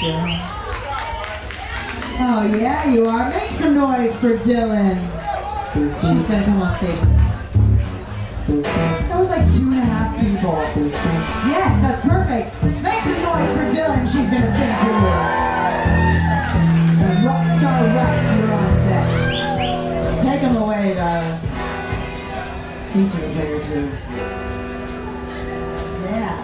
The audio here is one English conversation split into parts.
Oh yeah, you are. Make some noise for Dylan. She's gonna come on stage. That was like 2.5 people. Yes, that's perfect. Make some noise for Dylan. She's gonna sing for you. And Rockstar Rex, you're on deck. Take him away, darling. Teach him a thing or two. Yeah.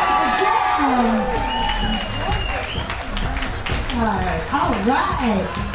All right.